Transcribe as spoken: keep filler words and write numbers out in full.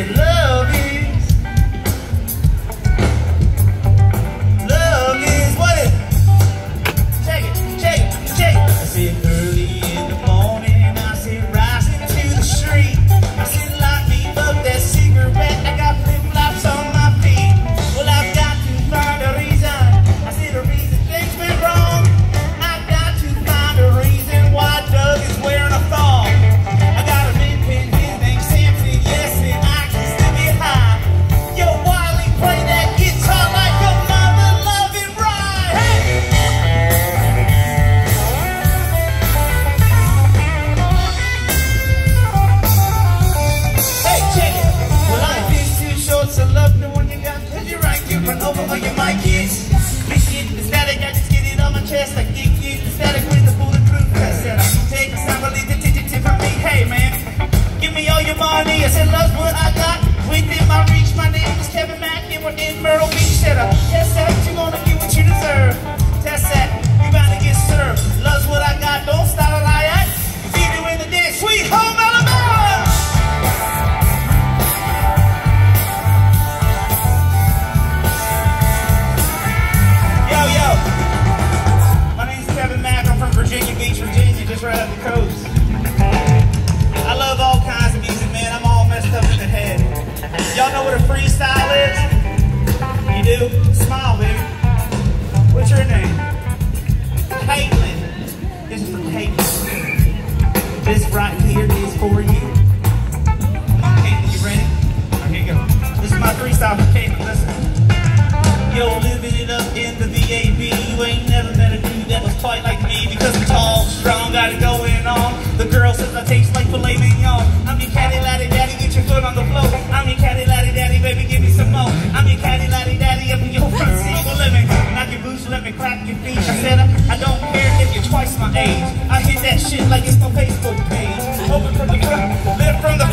said, love is, love is what it, check it, check it, check it. I said, early in the morning, I said, rising to the street. I said, light me up that cigarette, I got flip-flops on my feet. Well, I've got to find a reason. I said, a reason things went wrong. I've got to find a reason why Doug is wearing a thong. I got a big pin, his name's Samson, yes, and I can still get high. Yo, Wiley, play that guitar like a mother-loving ride. Hey! Hey, check it. Well, life is too short, so love the one you got. Cause you're right, you run over where your mic is. This shit, the static, I just get it on my chest. Like dick, get the static with the bulletproof vest. Said I take a sample, leave the tip tip from me. Hey, man, give me all your money. I said, love's what I got. Within my reach, my name is Kevin Mack, and we're in Myrtle Beach. Said I test that, you gonna get what you deserve. Test that, you about to get served. Love's what I got, don't start a lie at. See you in the dance, sweet home Alabama. Yo, yo, my name's Kevin Mack. I'm from Virginia Beach, Virginia, just right up the coast. I love all kinds of music, man. I'm all messed up in the head. Y'all know what a freestyle is? You do? Smile, baby. What's your name? Caitlin. This is for Caitlin. This right here is for you. Come on, Caitlin, you ready? Here you go. This is my freestyle for Caitlin. Listen. Yo, living it up in the V A B. You ain't never met a dude that was quite like me. Because I'm tall, strong, got it going on. The girl says I taste like filet mignon. I'm your caddy laddie daddy, get your foot on the floor. I'm your caddy laddie daddy, baby, give me some more. I'm your caddy laddie daddy up in your front seat. Well, let me knock your boots, let me clap your feet. I said I, I don't care if you're twice my age. I hit that shit like it's no Facebook page. Open from the front, live from the